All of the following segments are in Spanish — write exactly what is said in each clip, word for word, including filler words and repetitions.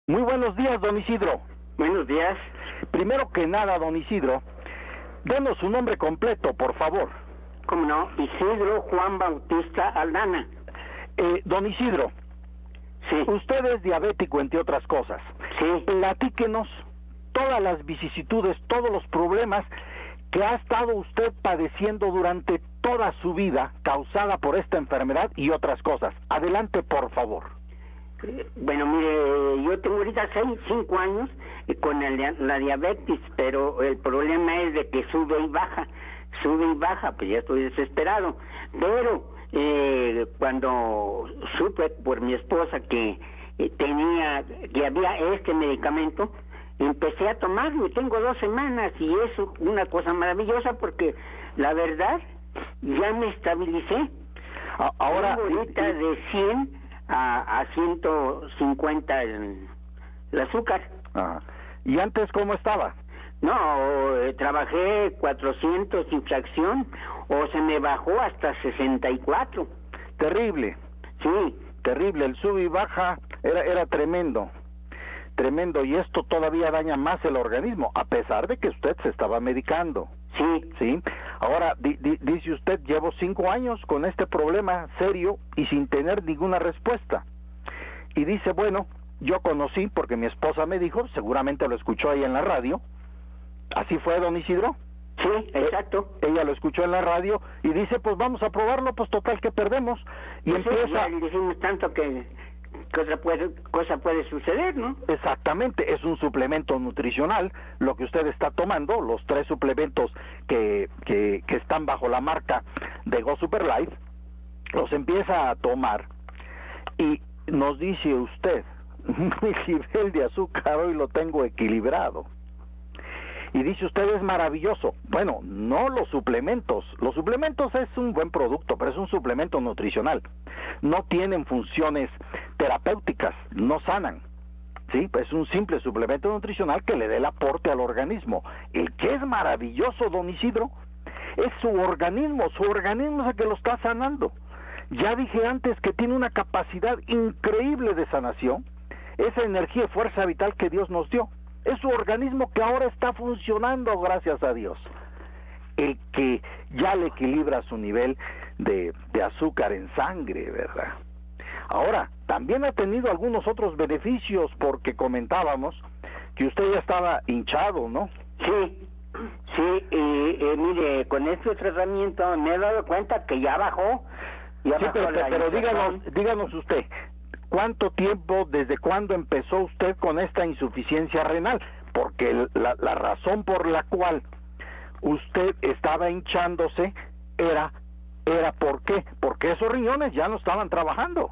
Muy buenos días, don Isidro. Buenos días. Primero que nada, don Isidro, denos su nombre completo, por favor. ¿Cómo no? Isidro Juan Bautista Aldana. Eh, don Isidro, Sí. usted es diabético, entre otras cosas. Sí. Platíquenos todas las vicisitudes, todos los problemas que ha estado usted padeciendo durante toda su vida, causada por esta enfermedad y otras cosas. Adelante, por favor. Eh, Bueno, mire, yo tengo ahorita seis, cinco años eh, con el dia- la diabetes, pero el problema es de que sube y baja, sube y baja, pues ya estoy desesperado. Pero eh, cuando supe por mi esposa que eh, tenía, que había este medicamento, empecé a tomarlo y tengo dos semanas y es una cosa maravillosa porque la verdad ya me estabilicé. A- Ahora, Tengo ahorita de cien a, a ciento cincuenta el, el azúcar. Ajá. ¿Y antes cómo estaba? No, eh, trabajé cuatrocientos sin fracción o se me bajó hasta sesenta y cuatro. Terrible, Sí, terrible. El sub y baja era, era tremendo. Tremendo, y esto todavía daña más el organismo, a pesar de que usted se estaba medicando, sí, ¿sí? Ahora, di, di, dice usted, llevo cinco años con este problema serio y sin tener ninguna respuesta. Y dice, bueno, yo conocí, porque mi esposa me dijo, seguramente lo escuchó ahí en la radio, ¿así fue, don Isidro? sí, exacto. Eh, ella lo escuchó en la radio y dice, pues vamos a probarlo, pues total que perdemos. Y Pues sí, empieza... ya le decimos tanto que cosa puede, cosa puede suceder, ¿no? Exactamente, es un suplemento nutricional lo que usted está tomando, los tres suplementos que, que, que están bajo la marca de Go Super Life, los empieza a tomar y nos dice usted, mi nivel de azúcar hoy lo tengo equilibrado. Y dice usted, es maravilloso. Bueno, no los suplementos. Los suplementos es un buen producto, pero es un suplemento nutricional. No tienen funciones terapéuticas, no sanan. ¿Sí? Es un simple suplemento nutricional que le dé el aporte al organismo. El que es maravilloso, don Isidro, es su organismo. Su organismo es el que lo está sanando. Ya dije antes que tiene una capacidad increíble de sanación. Esa energía y fuerza vital que Dios nos dio. Es su organismo que ahora está funcionando, gracias a Dios. El que ya le equilibra su nivel de, de azúcar en sangre, ¿verdad? Ahora, también ha tenido algunos otros beneficios, porque comentábamos que usted ya estaba hinchado, ¿no? Sí, sí, y, y mire, con este tratamiento me he dado cuenta que ya bajó. Ya Sí, bajó pero, la pero inflamación. díganos, díganos usted, ¿cuánto tiempo, desde cuándo empezó usted con esta insuficiencia renal? Porque el- la, la razón por la cual usted estaba hinchándose era, era ¿por qué? Porque esos riñones ya no estaban trabajando.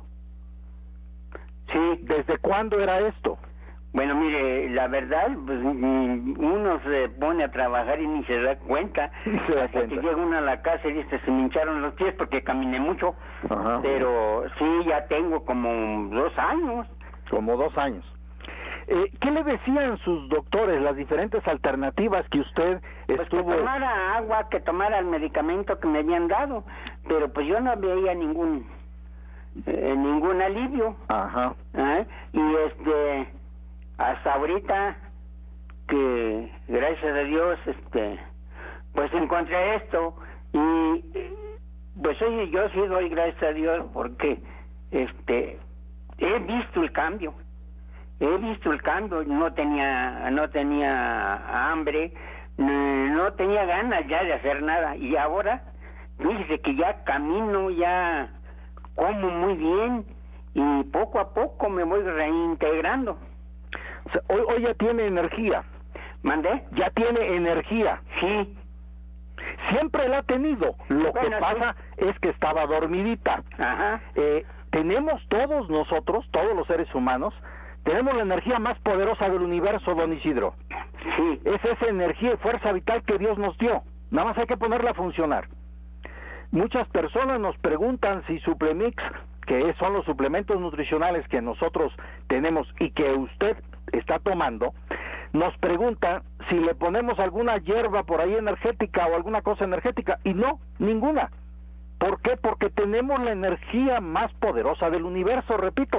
Sí, ¿Desde cuándo era esto? bueno, mire, la verdad, pues, mm, uno se pone a trabajar y ni se da cuenta. Ni se da Hasta cuenta. que llega uno a la casa y dice, se me hincharon los pies porque caminé mucho. Ajá. Pero sí, ya tengo como dos años. Como dos años. Eh, ¿Qué le decían sus doctores, las diferentes alternativas que usted Pues estuvo... que tomara agua, que tomara el medicamento que me habían dado. Pero pues yo no veía ningún, eh, ningún alivio. Ajá. ¿eh? Y este... hasta ahorita que gracias a Dios este pues encontré esto y pues oye, yo sí doy gracias a Dios porque este he visto el cambio he visto el cambio no tenía no tenía hambre, no tenía ganas ya de hacer nada y ahora fíjese que ya camino, ya como muy bien y poco a poco me voy reintegrando. O sea, hoy, hoy ya tiene energía. ¿Mandé? Ya tiene energía. Sí. Siempre la ha tenido. Lo Bueno, que pasa es que estaba dormidita. Ajá. Eh, tenemos todos nosotros, todos los seres humanos, tenemos la energía más poderosa del universo, don Isidro. Sí. Es esa energía y fuerza vital que Dios nos dio. Nada más hay que ponerla a funcionar. Muchas personas nos preguntan si Suplemix, que son los suplementos nutricionales que nosotros tenemos y que usted está tomando, nos pregunta si le ponemos alguna hierba por ahí energética o alguna cosa energética, y no, ninguna. ¿Por qué? Porque tenemos la energía más poderosa del universo, repito,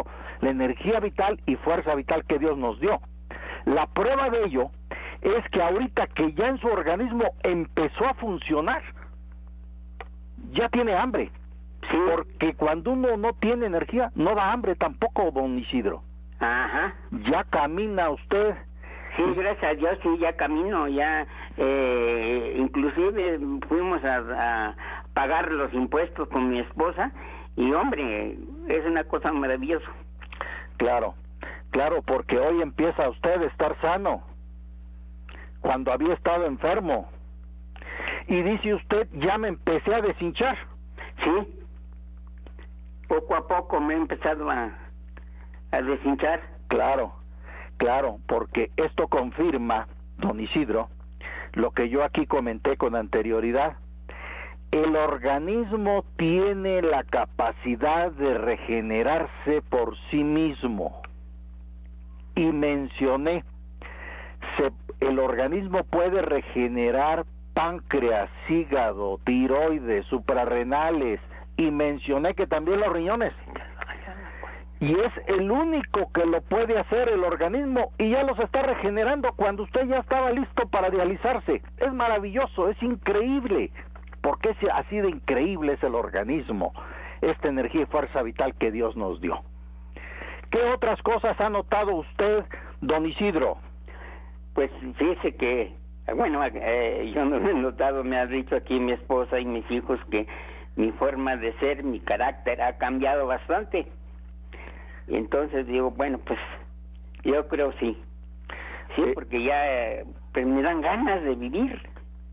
la energía vital y fuerza vital que Dios nos dio. La prueba de ello es que ahorita que ya en su organismo empezó a funcionar, ya tiene hambre. Sí. Porque cuando uno no tiene energía, no da hambre tampoco, don Isidro. Ajá. Ya camina usted. Sí, gracias a Dios, sí, ya camino, ya, eh, inclusive fuimos a, a pagar los impuestos con mi esposa, y hombre, es una cosa maravillosa. Claro, claro, porque hoy empieza usted a estar sano, cuando había estado enfermo. Y dice usted, ya me empecé a deshinchar. Sí, poco a poco me he empezado a, a deshinchar. Claro, claro, porque esto confirma, don Isidro, lo que yo aquí comenté con anterioridad. El organismo tiene la capacidad de regenerarse por sí mismo. Y mencioné, se, el organismo puede regenerar páncreas, hígado, tiroides, suprarrenales, y mencioné que también los riñones. Y es el único que lo puede hacer el organismo, y ya los está regenerando cuando usted ya estaba listo para dializarse. Es maravilloso, es increíble. Porque es así de increíble es el organismo, esta energía y fuerza vital que Dios nos dio. ¿Qué otras cosas ha notado usted, don Isidro? Pues fíjese que, bueno, eh, yo no lo he notado, me ha dicho aquí mi esposa y mis hijos que mi forma de ser, mi carácter ha cambiado bastante. Y entonces digo, bueno, pues yo creo sí. Sí, sí. Porque ya eh, pues me dan ganas de vivir.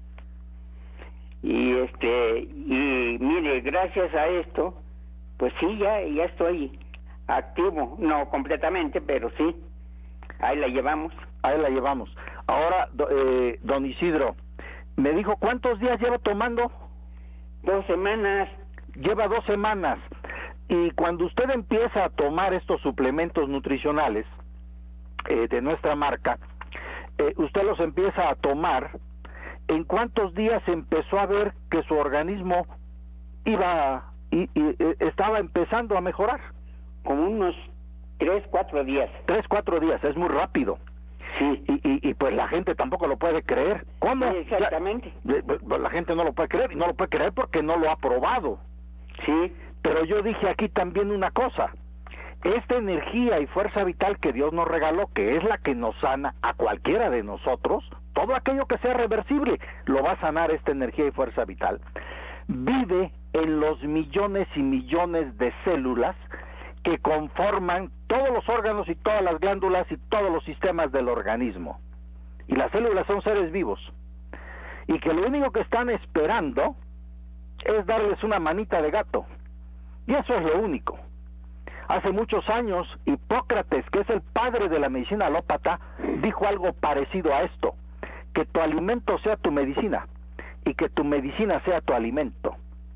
Y este, y mire, gracias a esto, pues sí, ya, ya estoy activo, no completamente, pero sí, ahí la llevamos. Ahí la llevamos. Ahora, eh, don Isidro, me dijo, ¿cuántos días lleva tomando? Dos semanas. Lleva dos semanas. Y cuando usted empieza a tomar estos suplementos nutricionales eh, de nuestra marca, eh, usted los empieza a tomar, ¿en cuántos días empezó a ver que su organismo iba y, y, y estaba empezando a mejorar? Como unos tres, cuatro días. Tres, cuatro días, es muy rápido. Sí. Y, y, y pues la gente tampoco lo puede creer. ¿Cómo? Sí, exactamente. Ya, la gente no lo puede creer, y no lo puede creer porque no lo ha probado. Sí. Pero yo dije aquí también una cosa. Esta energía y fuerza vital que Dios nos regaló, que es la que nos sana a cualquiera de nosotros, todo aquello que sea reversible, lo va a sanar esta energía y fuerza vital. Vive en los millones y millones de células que conforman todos los órganos y todas las glándulas y todos los sistemas del organismo. Y las células son seres vivos. Y que lo único que están esperando es darles una manita de gato. Y eso es lo único. Hace muchos años, Hipócrates, que es el padre de la medicina alópata, dijo algo parecido a esto: que tu alimento sea tu medicina y que tu medicina sea tu alimento.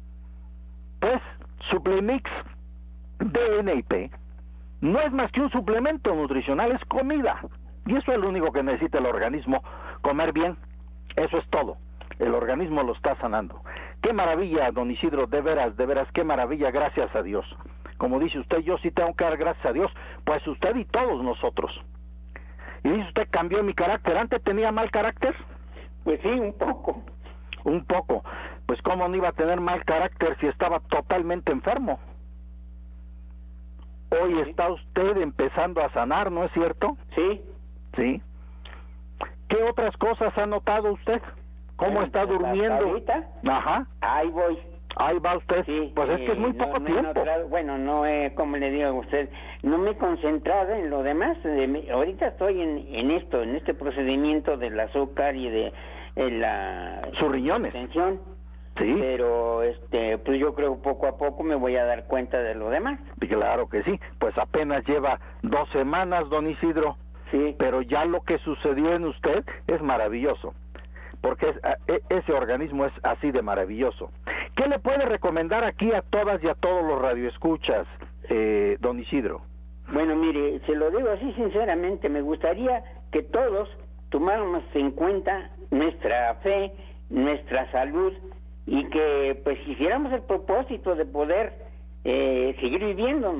Pues Suplemix D N I P no es más que un suplemento nutricional, es comida, y eso es lo único que necesita el organismo, comer bien. Eso es todo, el organismo lo está sanando. Qué maravilla, don Isidro, de veras, de veras, qué maravilla, gracias a Dios. Como dice usted, yo sí tengo que dar gracias a Dios, pues usted y todos nosotros. Y dice usted, cambió mi carácter. ¿Antes tenía mal carácter? Pues sí, un poco. Un poco. Pues cómo no iba a tener mal carácter si estaba totalmente enfermo. Hoy sí. Está usted empezando a sanar, ¿no es cierto? Sí. Sí. ¿Qué otras cosas ha notado usted? ¿Cómo bueno, está durmiendo? ¿Ahorita? Ajá. Ahí voy. Ahí va usted. Sí, pues es que es muy no, poco no tiempo. Notado, bueno, no he, como le digo a usted, no me he concentrado en lo demás. De, me, ahorita estoy en, en esto, en este procedimiento del azúcar y de, de la... Sus riñones. Tensión. Sí. Pero, este, pues yo creo que poco a poco me voy a dar cuenta de lo demás. Claro que sí. Pues apenas lleva dos semanas, don Isidro. Sí. Pero ya lo que sucedió en usted es maravilloso. Porque es, ese organismo es así de maravilloso. ¿Qué le puede recomendar aquí a todas y a todos los radioescuchas, eh, don Isidro? Bueno, mire, se lo digo así sinceramente, me gustaría que todos tomáramos en cuenta nuestra fe, nuestra salud, y que pues hiciéramos el propósito de poder eh, seguir viviendo, ¿no?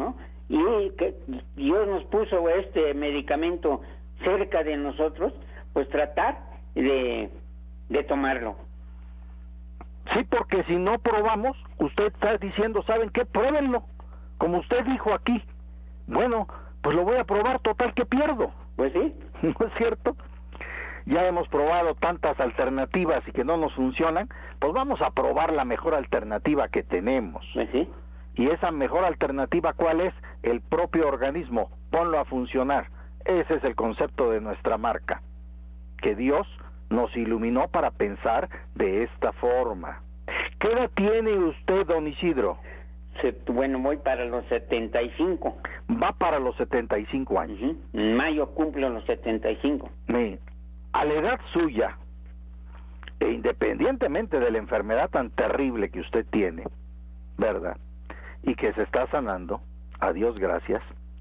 y que Dios nos puso este medicamento cerca de nosotros, pues tratar de, de tomarlo. Sí, porque si no probamos, usted está diciendo, ¿saben qué? Pruébenlo, como usted dijo aquí. Bueno, pues lo voy a probar, total que pierdo. Pues sí. ¿No es cierto? Ya hemos probado tantas alternativas y que no nos funcionan, pues vamos a probar la mejor alternativa que tenemos. Pues sí. Y esa mejor alternativa, ¿cuál es? El propio organismo, ponlo a funcionar. Ese es el concepto de nuestra marca, que Dios nos iluminó para pensar de esta forma. ¿Qué edad tiene usted, don Isidro? Se, bueno, voy para los setenta y cinco. Va para los setenta y cinco años. Uh-huh. En mayo cumplo los setenta y cinco. Sí. A la edad suya, e independientemente de la enfermedad tan terrible que usted tiene, ¿verdad? Y que se está sanando, a Dios gracias,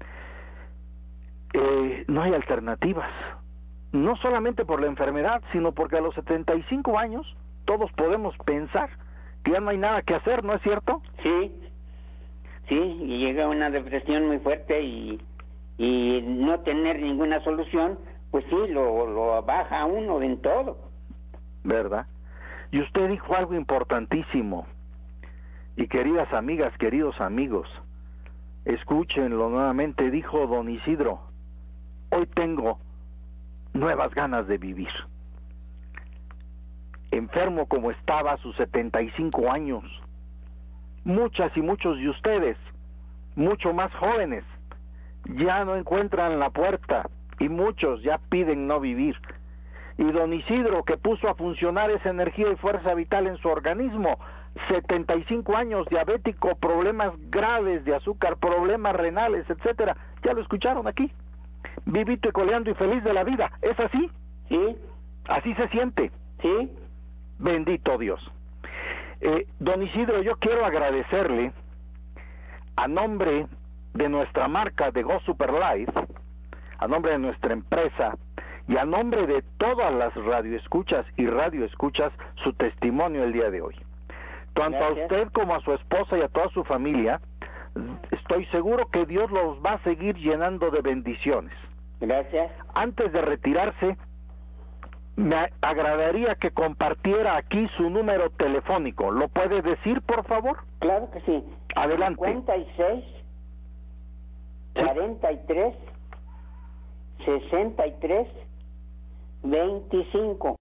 eh, no hay alternativas. No solamente por la enfermedad, sino porque a los setenta y cinco años todos podemos pensar que ya no hay nada que hacer, ¿no es cierto? Sí, sí, y llega una depresión muy fuerte y, y no tener ninguna solución, pues sí, lo, lo baja a uno en todo. ¿Verdad? Y usted dijo algo importantísimo. Y queridas amigas, queridos amigos, escúchenlo nuevamente, dijo don Isidro, hoy tengo nuevas ganas de vivir. Enfermo como estaba a sus setenta y cinco años, muchas y muchos de ustedes, mucho más jóvenes, ya no encuentran la puerta y muchos ya piden no vivir. Y don Isidro, que puso a funcionar esa energía y fuerza vital en su organismo, setenta y cinco años, diabético, problemas graves de azúcar, problemas renales, etcétera, ya lo escucharon aquí, vivito y coleando y feliz de la vida. ¿Es así? Sí. Así se siente. Sí. Bendito Dios. Eh, don Isidro, yo quiero agradecerle a nombre de nuestra marca de Go Super Life, a nombre de nuestra empresa y a nombre de todas las radioescuchas y radioescuchas su testimonio el día de hoy. Tanto Gracias. A usted como a su esposa y a toda su familia, estoy seguro que Dios los va a seguir llenando de bendiciones. Gracias. Antes de retirarse, me agradaría que compartiera aquí su número telefónico. ¿Lo puede decir, por favor? Claro que sí. Adelante. cincuenta y seis, cuarenta y tres, sesenta y tres, veinticinco.